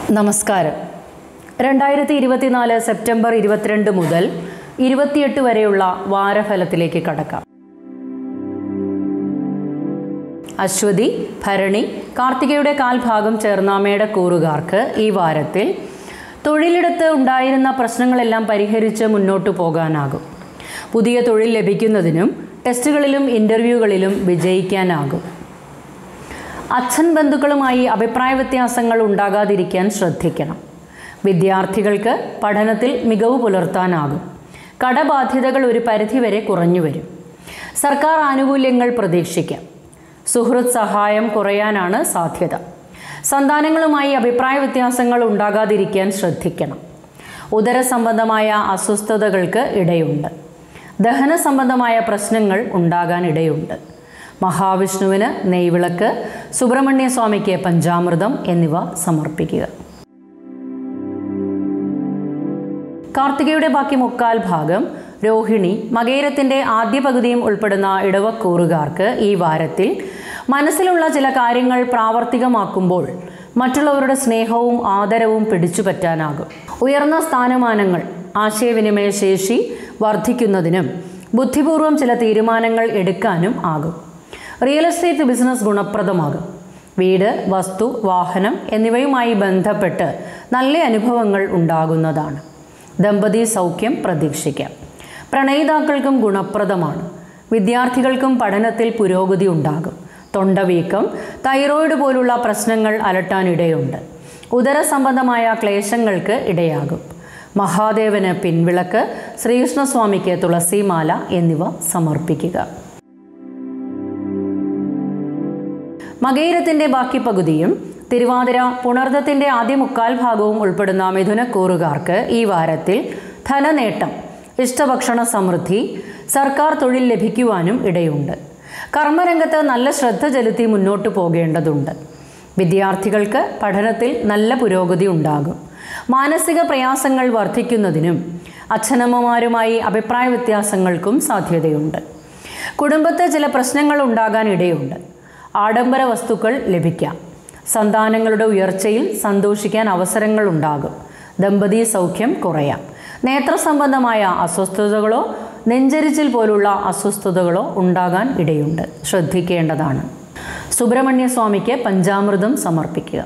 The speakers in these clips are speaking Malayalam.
നമസ്കാരം. 2024 സെപ്റ്റംബർ 22 മുതൽ 28 വരെയുള്ള വാരഫലത്തിലേക്ക് കടക്കാം. അശ്വതി, ഭരണി, കാർത്തികയുടെ കാൽഭാഗം ചേർന്ന മേടക്കൂറുകാർക്ക് ഈ വാരത്തിൽ തൊഴിലിടത്ത് ഉണ്ടായിരുന്ന പ്രശ്നങ്ങളെല്ലാം പരിഹരിച്ച് മുന്നോട്ടു പോകാനാകും. പുതിയ തൊഴിൽ ലഭിക്കുന്നതിനും ടെസ്റ്റുകളിലും ഇൻ്റർവ്യൂകളിലും വിജയിക്കാനാകും. അച്ഛൻ ബന്ധുക്കളുമായി അഭിപ്രായ വ്യത്യാസങ്ങൾ ഉണ്ടാകാതിരിക്കാൻ ശ്രദ്ധിക്കണം. വിദ്യാർത്ഥികൾക്ക് പഠനത്തിൽ മികവ് പുലർത്താനാകും. കടബാധ്യതകൾ ഒരു പരിധിവരെ കുറഞ്ഞു വരും. സർക്കാർ ആനുകൂല്യങ്ങൾ പ്രതീക്ഷിക്കാം. സുഹൃത്ത് സഹായം കുറയാനാണ് സാധ്യത. സന്താനങ്ങളുമായി അഭിപ്രായ വ്യത്യാസങ്ങൾ ഉണ്ടാകാതിരിക്കാൻ ശ്രദ്ധിക്കണം. ഉദര സംബന്ധമായ അസ്വസ്ഥതകൾക്ക് ഇടയുണ്ട്. ദഹന സംബന്ധമായ പ്രശ്നങ്ങൾ ഉണ്ടാകാൻ ഇടയുണ്ട്. മഹാവിഷ്ണുവിന് നെയ്വിളക്ക്, സുബ്രഹ്മണ്യ സ്വാമിക്ക് പഞ്ചാമൃതം എന്നിവ സമർപ്പിക്കുക. കാർത്തികയുടെ ബാക്കി മുക്കാൽ ഭാഗം, രോഹിണി, മകേരത്തിൻ്റെ ആദ്യ പകുതിയും ഉൾപ്പെടുന്ന ഇടവക്കൂറുകാർക്ക് ഈ വാരത്തിൽ മനസ്സിലുള്ള ചില കാര്യങ്ങൾ പ്രാവർത്തികമാക്കുമ്പോൾ മറ്റുള്ളവരുടെ സ്നേഹവും ആദരവും പിടിച്ചുപറ്റാനാകും. ഉയർന്ന സ്ഥാനമാനങ്ങൾ, ആശയവിനിമയ ശേഷി വർദ്ധിക്കുന്നതിനും ബുദ്ധിപൂർവം ചില തീരുമാനങ്ങൾ എടുക്കാനും ആകും. റിയൽ എസ്റ്റേറ്റ് ബിസിനസ് ഗുണപ്രദമാകും. വീട്, വസ്തു, വാഹനം എന്നിവയുമായി ബന്ധപ്പെട്ട് നല്ല അനുഭവങ്ങൾ ഉണ്ടാകുന്നതാണ്. ദമ്പതി സൗഖ്യം പ്രതീക്ഷിക്കാം. പ്രണയിതാക്കൾക്കും ഗുണപ്രദമാണ്. വിദ്യാർത്ഥികൾക്കും പഠനത്തിൽ പുരോഗതി ഉണ്ടാകും. തൊണ്ടവീക്കം, തൈറോയിഡ് പോലുള്ള പ്രശ്നങ്ങൾ അലട്ടാനിടയുണ്ട്. ഉദര സംബന്ധമായ ക്ലേശങ്ങൾക്ക് ഇടയാകും. മഹാദേവന് പിൻവിളക്ക്, ശ്രീകൃഷ്ണസ്വാമിക്ക് തുളസിമാല എന്നിവ സമർപ്പിക്കുക. മകയിരത്തിൻ്റെ ബാക്കി പകുതിയും തിരുവാതിര, പുണർദത്തിൻ്റെ ആദ്യ മുക്കാൽ ഭാഗവും ഉൾപ്പെടുന്ന മിഥുനക്കൂറുകാർക്ക് ഈ വാരത്തിൽ ധനനേട്ടം, ഇഷ്ടഭക്ഷണ സമൃദ്ധി, സർക്കാർ തൊഴിൽ ലഭിക്കുവാനും ഇടയുണ്ട്. കർമ്മരംഗത്ത് നല്ല ശ്രദ്ധ ചെലുത്തി മുന്നോട്ട് പോകേണ്ടതുണ്ട്. വിദ്യാർത്ഥികൾക്ക് പഠനത്തിൽ നല്ല പുരോഗതി ഉണ്ടാകും. മാനസിക പ്രയാസങ്ങൾ വർദ്ധിക്കുന്നതിനും അച്ഛനമ്മമാരുമായി അഭിപ്രായ വ്യത്യാസങ്ങൾക്കും സാധ്യതയുണ്ട്. കുടുംബത്തിൽ ചില പ്രശ്നങ്ങൾ ഉണ്ടാകാൻ ഇടയുണ്ട്. ആഡംബര വസ്തുക്കൾ ലഭിക്കാം. സന്താനങ്ങളുടെ ഉയർച്ചയിൽ സന്തോഷിക്കാൻ അവസരങ്ങൾ ഉണ്ടാകും. ദമ്പതി സൗഖ്യം കുറയാം. നേത്രസംബന്ധമായ അസ്വസ്ഥതകളോ നെഞ്ചരിച്ചിൽ പോലുള്ള അസ്വസ്ഥതകളോ ഉണ്ടാകാൻ ഇടയുണ്ട്. ശ്രദ്ധിക്കേണ്ടതാണ്. സുബ്രഹ്മണ്യ സ്വാമിക്ക് പഞ്ചാമൃതം സമർപ്പിക്കുക.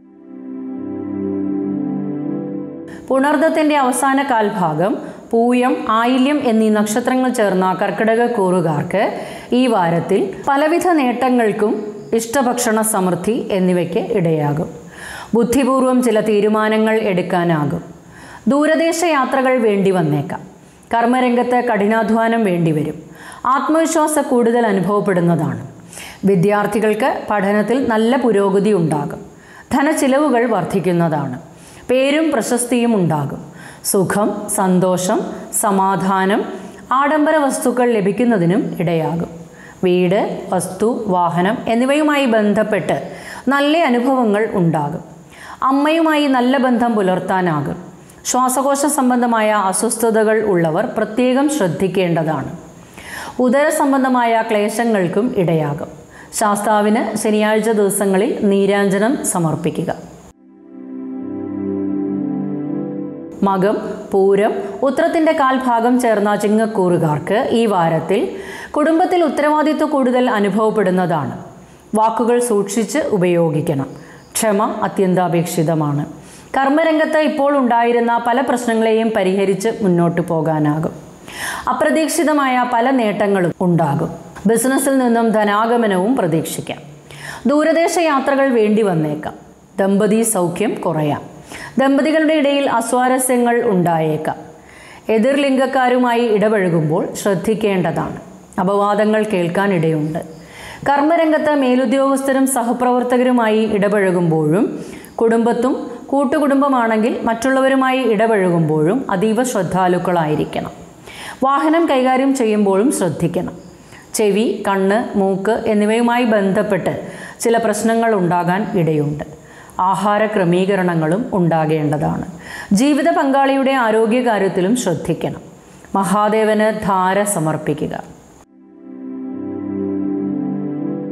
പുണർദത്തിൻ്റെ അവസാന കാൽഭാഗം, പൂയം, ആയില്യം എന്നീ നക്ഷത്രങ്ങൾ ചേർന്ന കർക്കിടക കൂറുകാർക്ക് ഈ വാരത്തിൽ പലവിധ നേട്ടങ്ങൾക്കും ഇഷ്ടഭക്ഷണ സമൃദ്ധി എന്നിവയ്ക്ക് ഇടയാകും. ബുദ്ധിപൂർവം ചില തീരുമാനങ്ങൾ എടുക്കാനാകും. ദൂരദേശ യാത്രകൾ വേണ്ടി വന്നേക്കാം. കർമ്മരംഗത്ത് കഠിനാധ്വാനം വേണ്ടിവരും. ആത്മവിശ്വാസം കൂടുതൽ അനുഭവപ്പെടുന്നതാണ്. വിദ്യാർത്ഥികൾക്ക് പഠനത്തിൽ നല്ല പുരോഗതി ഉണ്ടാകും. ധനച്ചിലവുകൾ വർദ്ധിക്കുന്നതാണ്. പേരും പ്രശസ്തിയും ഉണ്ടാകും. സുഖം, സന്തോഷം, സമാധാനം, ആഡംബര വസ്തുക്കൾ ലഭിക്കുന്നതിനും ഇടയാകും. വീട്, വസ്തു, വാഹനം എന്നിവയുമായി ബന്ധപ്പെട്ട് നല്ല അനുഭവങ്ങൾ ഉണ്ടാകും. അമ്മയുമായി നല്ല ബന്ധം പുലർത്താനാകും. ശ്വാസകോശ സംബന്ധമായ അസ്വസ്ഥതകൾ ഉള്ളവർ പ്രത്യേകം ശ്രദ്ധിക്കേണ്ടതാണ്. ഉദര സംബന്ധമായ ക്ലേശങ്ങൾക്കും ഇടയാകും. ശാസ്താവിന് ശനിയാഴ്ച ദിവസങ്ങളിൽ നീരാഞ്ജനം സമർപ്പിക്കുക. മകം, പൂരം, ഉത്രത്തിൻ്റെ കാൽഭാഗം ചേർന്ന ചിങ്ങക്കൂറുകാർക്ക് ഈ വാരത്തിൽ കുടുംബത്തിൽ ഉത്തരവാദിത്വം കൂടുതൽ അനുഭവപ്പെടുന്നതാണ്. വാക്കുകൾ സൂക്ഷിച്ച് ഉപയോഗിക്കണം. ക്ഷമ അത്യന്താപേക്ഷിതമാണ്. കർമ്മരംഗത്ത് ഇപ്പോൾ ഉണ്ടായിരുന്ന പല പ്രശ്നങ്ങളെയും പരിഹരിച്ച് മുന്നോട്ട് പോകാനാകും. അപ്രതീക്ഷിതമായ പല നേട്ടങ്ങളും ഉണ്ടാകും. ബിസിനസ്സിൽ നിന്നും ധനാഗമനവും പ്രതീക്ഷിക്കാം. ദൂരദേശ യാത്രകൾ വേണ്ടി വന്നേക്കാം. ദമ്പതി സൗഖ്യം കുറയാം. ദമ്പതികളുടെ ഇടയിൽ അസ്വാരസ്യങ്ങൾ ഉണ്ടായേക്കാം. എതിർലിംഗക്കാരുമായി ഇടപഴകുമ്പോൾ ശ്രദ്ധിക്കേണ്ടതാണ്. അപവാദങ്ങൾ കേൾക്കാനിടയുണ്ട്. കർമ്മരംഗത്ത് മേലുദ്യോഗസ്ഥരും സഹപ്രവർത്തകരുമായി ഇടപഴകുമ്പോഴും കുടുംബത്തും കൂട്ടുകുടുംബമാണെങ്കിൽ മറ്റുള്ളവരുമായി ഇടപഴകുമ്പോഴും അതീവ ശ്രദ്ധാലുക്കളായിരിക്കണം. വാഹനം കൈകാര്യം ചെയ്യുമ്പോഴും ശ്രദ്ധിക്കണം. ചെവി, കണ്ണ്, മൂക്ക് എന്നിവയുമായി ബന്ധപ്പെട്ട് ചില പ്രശ്നങ്ങൾ ഉണ്ടാകാൻ ഇടയുണ്ട്. ആഹാര ക്രമീകരണങ്ങളും ഉണ്ടാകേണ്ടതാണ്. ജീവിത പങ്കാളിയുടെ ആരോഗ്യകാര്യത്തിലും ശ്രദ്ധിക്കണം. മഹാദേവന് ധാര സമർപ്പിക്കുക.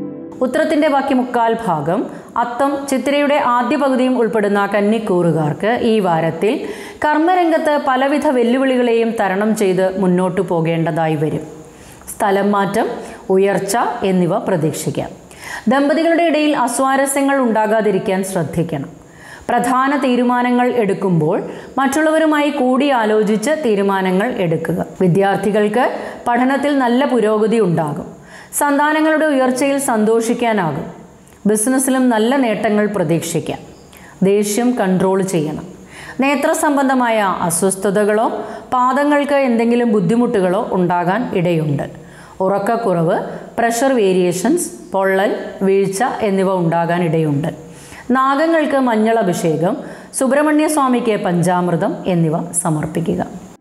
ഉത്രത്തിൻ്റെ ബാക്കി മുക്കാൽ ഭാഗം, അത്തം, ചിത്തിരയുടെ ആദ്യ പകുതിയും ഉൾപ്പെടുന്ന കന്നിക്കൂറുകാർക്ക് ഈ വാരത്തിൽ കർമ്മരംഗത്ത് പലവിധ വെല്ലുവിളികളെയും തരണം ചെയ്ത് മുന്നോട്ടു പോകേണ്ടതായി വരും. സ്ഥലം മാറ്റം, ഉയർച്ച എന്നിവ പ്രതീക്ഷിക്കാം. ദമ്പതികളുടെ ഇടയിൽ അസ്വാരസ്യങ്ങൾ ഉണ്ടാകാതിരിക്കാൻ ശ്രദ്ധിക്കണം. പ്രധാന തീരുമാനങ്ങൾ എടുക്കുമ്പോൾ മറ്റുള്ളവരുമായി കൂടിയാലോചിച്ച് തീരുമാനങ്ങൾ എടുക്കുക. വിദ്യാർത്ഥികൾക്ക് പഠനത്തിൽ നല്ല പുരോഗതി ഉണ്ടാകും. സന്താനങ്ങളുടെ ഉയർച്ചയിൽ സന്തോഷിക്കാനാകും. ബിസിനസ്സിലും നല്ല നേട്ടങ്ങൾ പ്രതീക്ഷിക്കാം. ദേഷ്യം കൺട്രോൾ ചെയ്യണം. നേത്ര സംബന്ധമായ അസ്വസ്ഥതകളോ പാദങ്ങൾക്ക് എന്തെങ്കിലും ബുദ്ധിമുട്ടുകളോ ഉണ്ടാകാൻ ഇടയുണ്ട്. ഉറക്കക്കുറവ്, പ്രഷർ വേരിയേഷൻസ്, പൊള്ളൽ, വീഴ്ച എന്നിവ ഉണ്ടാകാൻ ഇടയുണ്ട്. നാഗങ്ങൾക്ക് മഞ്ഞൾ അഭിഷേകം, സുബ്രഹ്മണ്യ സ്വാമിക്ക് പഞ്ചാമൃതം എന്നിവ സമർപ്പിക്കുക.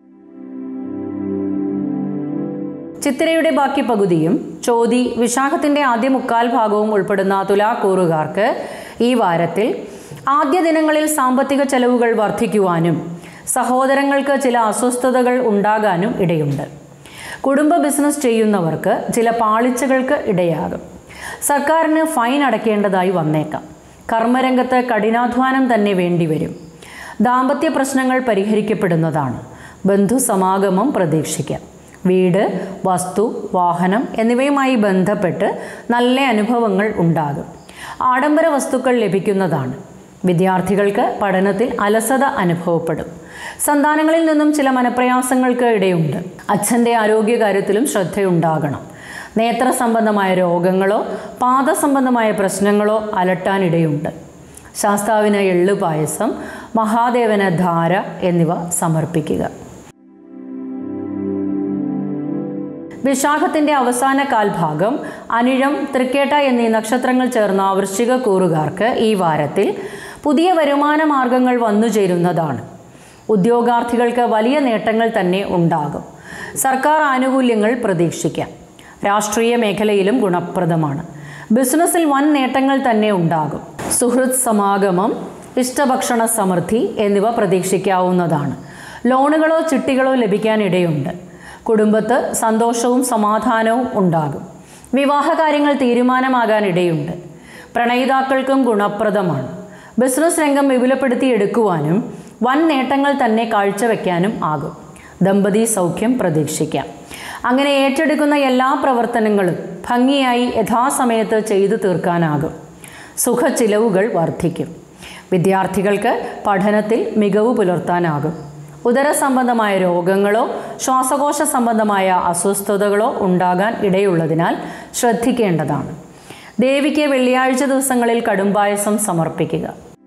ചിത്തിരയുടെ ബാക്കി പകുതിയും ചോതി, വിശാഖത്തിൻ്റെ ആദ്യ മുക്കാൽ ഭാഗവും ഉൾപ്പെടുന്ന തുലാക്കൂറുകാർക്ക് ഈ വാരത്തിൽ ആദ്യ ദിനങ്ങളിൽ സാമ്പത്തിക ചെലവുകൾ വർദ്ധിക്കുവാനും സഹോദരങ്ങൾക്ക് ചില അസ്വസ്ഥതകൾ ഉണ്ടാകാനും ഇടയുണ്ട്. കുടുംബ ബിസിനസ് ചെയ്യുന്നവർക്ക് ചില പാളിച്ചകൾക്ക് ഇടയാകും. സർക്കാരിന് ഫൈൻ അടയ്ക്കേണ്ടതായി വന്നേക്കാം. കർമ്മരംഗത്ത് കഠിനാധ്വാനം തന്നെ വേണ്ടിവരും. ദാമ്പത്യ പ്രശ്നങ്ങൾ പരിഹരിക്കപ്പെടുന്നതാണ്. ബന്ധുസമാഗമം പ്രതീക്ഷിക്കാം. വീട്, വസ്തു, വാഹനം എന്നിവയുമായി ബന്ധപ്പെട്ട് നല്ല അനുഭവങ്ങൾ ഉണ്ടാകും. ആഡംബര വസ്തുക്കൾ ലഭിക്കുന്നതാണ്. വിദ്യാർത്ഥികൾക്ക് പഠനത്തിൽ അലസത അനുഭവപ്പെടും. സന്താനങ്ങളിൽ നിന്നും ചില മനപ്രയാസങ്ങൾക്ക് ഇടയുണ്ട്. അച്ഛൻ്റെ ആരോഗ്യകാര്യത്തിലും ശ്രദ്ധയുണ്ടാകണം. നേത്ര സംബന്ധമായ രോഗങ്ങളോ പാദസംബന്ധമായ പ്രശ്നങ്ങളോ അലട്ടാനിടയുണ്ട്. ശാസ്താവിന് എള്ളു പായസം, മഹാദേവന് ധാര എന്നിവ സമർപ്പിക്കുക. വിശാഖത്തിൻ്റെ അവസാന കാൽഭാഗം, അനിഴം, തൃക്കേട്ട എന്നീ നക്ഷത്രങ്ങൾ ചേർന്ന വൃശ്ചിക കൂറുകാർക്ക് ഈ വാരത്തിൽ പുതിയ വരുമാന മാർഗങ്ങൾ വന്നുചേരുന്നതാണ്. ഉദ്യോഗാർത്ഥികൾക്ക് വലിയ നേട്ടങ്ങൾ തന്നെ ഉണ്ടാകും. സർക്കാർ ആനുകൂല്യങ്ങൾ പ്രതീക്ഷിക്കാം. രാഷ്ട്രീയ മേഖലയിലും ഗുണപ്രദമാണ്. ബിസിനസ്സിൽ വൻ നേട്ടങ്ങൾ തന്നെ ഉണ്ടാകും. സുഹൃത്ത് സമാഗമം, ഇഷ്ടഭക്ഷണ സമൃദ്ധി എന്നിവ പ്രതീക്ഷിക്കാവുന്നതാണ്. ലോണുകളോ ചിട്ടികളോ ലഭിക്കാനിടയുണ്ട്. കുടുംബത്ത് സന്തോഷവും സമാധാനവും ഉണ്ടാകും. വിവാഹകാര്യങ്ങൾ തീരുമാനമാകാനിടയുണ്ട്. പ്രണയിതാക്കൾക്കും ഗുണപ്രദമാണ്. ബിസിനസ് രംഗം വിപുലപ്പെടുത്തിയെടുക്കുവാനും വൻ നേട്ടങ്ങൾ തന്നെ കാഴ്ചവെക്കാനും ആകും. ദമ്പതി സൗഖ്യം പ്രതീക്ഷിക്കാം. അങ്ങനെ ഏറ്റെടുക്കുന്ന എല്ലാ പ്രവർത്തനങ്ങളും ഭംഗിയായി യഥാസമയത്ത് ചെയ്തു തീർക്കാനാകും. സുഖച്ചിലവുകൾ വർദ്ധിക്കും. വിദ്യാർത്ഥികൾക്ക് പഠനത്തിൽ മികവ് പുലർത്താനാകും. ഉദര സംബന്ധമായ രോഗങ്ങളോ ശ്വാസകോശ സംബന്ധമായ അസ്വസ്ഥതകളോ ഉണ്ടാകാൻ ഇടയുള്ളതിനാൽ ശ്രദ്ധിക്കേണ്ടതാണ്. ദേവിക്ക് വെള്ളിയാഴ്ച ദിവസങ്ങളിൽ കടുംപായസം സമർപ്പിക്കുക.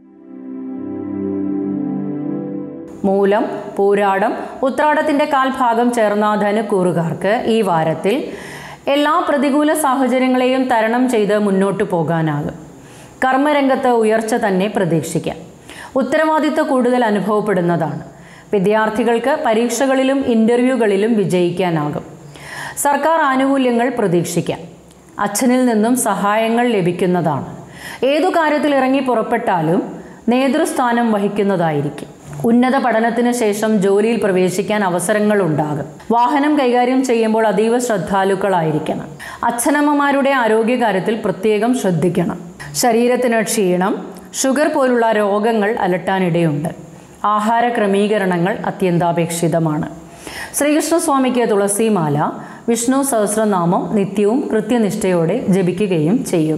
മൂലം, പൂരാടം, ഉത്രാടത്തിൻ്റെ കാൽഭാഗം ചേർന്ന ധനുക്കൂറുകാർക്ക് ഈ വാരത്തിൽ എല്ലാ പ്രതികൂല സാഹചര്യങ്ങളെയും തരണം ചെയ്ത് മുന്നോട്ടു പോകാനാകും. കർമ്മരംഗത്ത് ഉയർച്ച തന്നെ പ്രതീക്ഷിക്കാം. ഉത്തരവാദിത്വം കൂടുതൽ അനുഭവപ്പെടുന്നതാണ്. വിദ്യാർത്ഥികൾക്ക് പരീക്ഷകളിലും ഇൻ്റർവ്യൂകളിലും വിജയിക്കാനാകും. സർക്കാർ ആനുകൂല്യങ്ങൾ പ്രതീക്ഷിക്കാം. അച്ഛനിൽ നിന്നും സഹായങ്ങൾ ലഭിക്കുന്നതാണ്. ഏതു കാര്യത്തിൽ ഇറങ്ങി പുറപ്പെട്ടാലും നേതൃസ്ഥാനം വഹിക്കുന്നതായിരിക്കും. ഉന്നത പഠനത്തിന് ശേഷം ജോലിയിൽ പ്രവേശിക്കാൻ അവസരങ്ങൾ ഉണ്ടാകും. വാഹനം കൈകാര്യം ചെയ്യുമ്പോൾ അതീവ ശ്രദ്ധാലുക്കളായിരിക്കണം. അച്ഛനമ്മമാരുടെ ആരോഗ്യകാര്യത്തിൽ പ്രത്യേകം ശ്രദ്ധിക്കണം. ശരീരത്തിന് ക്ഷീണം, ഷുഗർ പോലുള്ള രോഗങ്ങൾ അലട്ടാനിടയുണ്ട്. ആഹാര ക്രമീകരണങ്ങൾ അത്യന്താപേക്ഷിതമാണ്. ശ്രീകൃഷ്ണസ്വാമിക്ക് തുളസിമാല, വിഷ്ണു സഹസ്രനാമം നിത്യവും കൃത്യനിഷ്ഠയോടെ ജപിക്കുകയും ചെയ്യുക.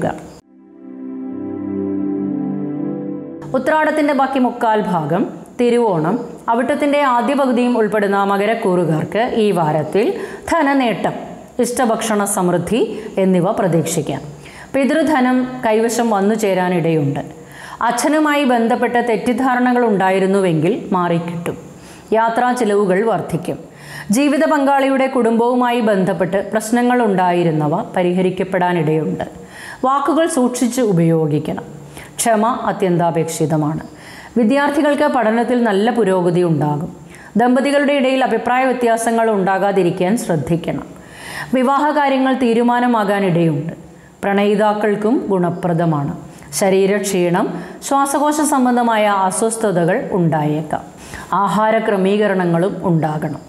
ഉത്രാടത്തിൻ്റെ ബാക്കി മുക്കാൽ ഭാഗം, തിരുവോണം, അവിട്ടത്തിൻ്റെ ആദ്യ പകുതിയും ഉൾപ്പെടുന്ന മകരക്കൂറുകാർക്ക് ഈ വാരത്തിൽ ധനനേട്ടം, ഇഷ്ടഭക്ഷണ സമൃദ്ധി എന്നിവ പ്രതീക്ഷിക്കാം. പിതൃധനം കൈവശം വന്നു ചേരാനിടയുണ്ട്. അച്ഛനുമായി ബന്ധപ്പെട്ട തെറ്റിദ്ധാരണകൾ ഉണ്ടായിരുന്നുവെങ്കിൽ മാറിക്കിട്ടും. യാത്രാ ചിലവുകൾ വർദ്ധിക്കും. ജീവിത പങ്കാളിയുടെ കുടുംബവുമായി ബന്ധപ്പെട്ട് പ്രശ്നങ്ങൾ ഉണ്ടായിരുന്നവ പരിഹരിക്കപ്പെടാനിടയുണ്ട്. വാക്കുകൾ സൂക്ഷിച്ച് ഉപയോഗിക്കണം. ക്ഷമ അത്യന്താപേക്ഷിതമാണ്. വിദ്യാർത്ഥികൾക്ക് പഠനത്തിൽ നല്ല പുരോഗതി ഉണ്ടാകും. ദമ്പതികളുടെ ഇടയിൽ അഭിപ്രായ വ്യത്യാസങ്ങൾ ഉണ്ടാകാതിരിക്കാൻ ശ്രദ്ധിക്കണം. വിവാഹകാര്യങ്ങൾ തീരുമാനമാകാനിടയുണ്ട്. പ്രണയിതാക്കൾക്കും ഗുണപ്രദമാണ്. ശരീരക്ഷീണം, ശ്വാസകോശ സംബന്ധമായ അസ്വസ്ഥതകൾ ഉണ്ടായേക്കാം. ആഹാര ക്രമീകരണങ്ങളും ഉണ്ടാകണം.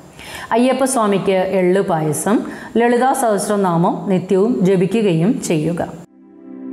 അയ്യപ്പസ്വാമിക്ക് എള്ളു പായസം, ലളിതാ സഹസ്രനാമം നിത്യവും ജപിക്കുകയും ചെയ്യുക.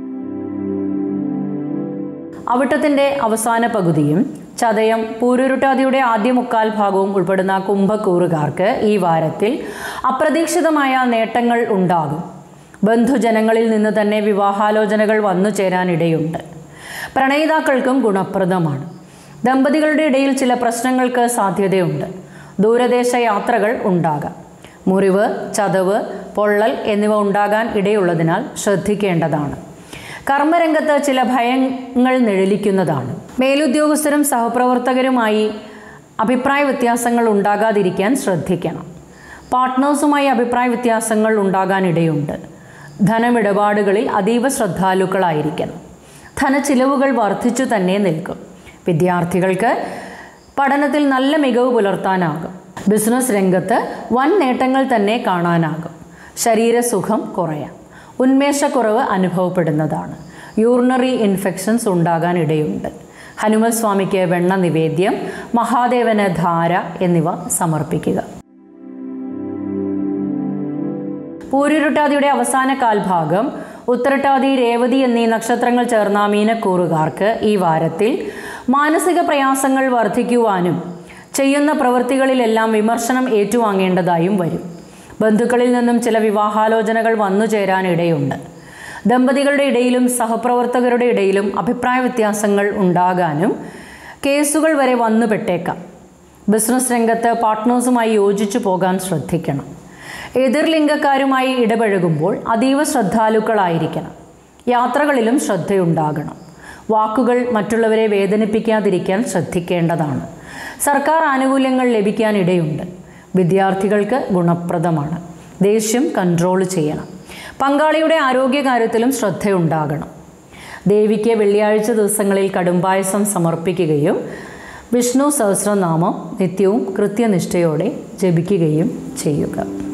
അവിട്ടത്തിൻ്റെ അവസാന പകുതിയും ചതയം പൂരുരുട്ടാതിയുടെ ആദ്യ മുക്കാൽ ഭാഗവും ഉൾപ്പെടുന്ന കുംഭക്കൂറുകാർക്ക് ഈ വാരത്തിൽ അപ്രതീക്ഷിതമായ നേട്ടങ്ങൾ ഉണ്ടാകും. ബന്ധുജനങ്ങളിൽ നിന്ന് തന്നെ വിവാഹാലോചനകൾ വന്നു ചേരാനിടയുണ്ട്. പ്രണയിതാക്കൾക്കും ഗുണപ്രദമാണ്. ദമ്പതികളുടെ ഇടയിൽ ചില പ്രശ്നങ്ങൾക്ക് സാധ്യതയുണ്ട്. ദൂരദേശ യാത്രകൾ ഉണ്ടാകാം. മുറിവ്, ചതവ്, പൊള്ളൽ എന്നിവ ഉണ്ടാകാൻ ഇടയുള്ളതിനാൽ ശ്രദ്ധിക്കേണ്ടതാണ്. കർമ്മരംഗത്ത് ചില ഭയങ്ങൾ നിഴലിക്കുന്നതാണ്. മേലുദ്യോഗസ്ഥരും സഹപ്രവർത്തകരുമായി അഭിപ്രായ വ്യത്യാസങ്ങൾ ഉണ്ടാകാതിരിക്കാൻ ശ്രദ്ധിക്കണം. പാർട്ട്നേഴ്സുമായി അഭിപ്രായ വ്യത്യാസങ്ങൾ ഉണ്ടാകാനിടയുണ്ട്. ധനമിടപാടുകളിൽ അതീവ ശ്രദ്ധാലുക്കളായിരിക്കണം. ധനച്ചിലവുകൾ വർദ്ധിച്ചു തന്നെ നിൽക്കും. വിദ്യാർത്ഥികൾക്ക് പഠനത്തിൽ നല്ല മികവ് പുലർത്താനാകും. ബിസിനസ് രംഗത്ത് വൻ നേട്ടങ്ങൾ തന്നെ കാണാനാകും. ശരീരസുഖം കുറയാം. ഉന്മേഷക്കുറവ് അനുഭവപ്പെടുന്നതാണ്. യൂറിനറി ഇൻഫെക്ഷൻസ് ഉണ്ടാകാൻ ഇടയുണ്ട്. ഹനുമൽ സ്വാമിക്ക് വെണ്ണ നിവേദ്യം, മഹാദേവന് ധാര എന്നിവ സമർപ്പിക്കുക. പൂരുരുട്ടാതിയുടെ അവസാന കാൽഭാഗം ഉത്രട്ടാതി, രേവതി എന്നീ നക്ഷത്രങ്ങൾ ചേർന്ന മീനക്കൂറുകാർക്ക് ഈ വാരത്തിൽ മാനസിക പ്രയാസങ്ങൾ വർദ്ധിക്കുവാനും ചെയ്യുന്ന പ്രവൃത്തികളിലെല്ലാം വിമർശനം ഏറ്റുവാങ്ങേണ്ടതായും വരും. ബന്ധുക്കളിൽ നിന്നും ചില വിവാഹാലോചനകൾ വന്നു ചേരാനിടയുണ്ട്. ദമ്പതികളുടെ ഇടയിലും സഹപ്രവർത്തകരുടെ ഇടയിലും അഭിപ്രായ വ്യത്യാസങ്ങൾ ഉണ്ടാകാനും കേസുകൾ വരെ വന്നുപെട്ടേക്കാം. ബിസിനസ് രംഗത്ത് പാർട്ട്നേഴ്സുമായി യോജിച്ചു പോകാൻ ശ്രദ്ധിക്കണം. എതിർലിംഗക്കാരുമായി ഇടപഴകുമ്പോൾ അതീവ ശ്രദ്ധാലുക്കളായിരിക്കണം. യാത്രകളിലും ശ്രദ്ധയുണ്ടാകണം. വാക്കുകൾ മറ്റുള്ളവരെ വേദനിപ്പിക്കാതിരിക്കാൻ ശ്രദ്ധിക്കേണ്ടതാണ്. സർക്കാർ ആനുകൂല്യങ്ങൾ ലഭിക്കാനിടയുണ്ട്. വിദ്യാർത്ഥികൾക്ക് ഗുണപ്രദമാണ്. ദേഷ്യം കൺട്രോൾ ചെയ്യണം. പങ്കാളിയുടെ ആരോഗ്യകാര്യത്തിലും ശ്രദ്ധയുണ്ടാകണം. ദേവിക്ക് വെള്ളിയാഴ്ച ദിവസങ്ങളിൽ കടുംപായസം സമർപ്പിക്കുകയും വിഷ്ണു സഹസ്രനാമം നിത്യവും കൃത്യനിഷ്ഠയോടെ ജപിക്കുകയും ചെയ്യുക.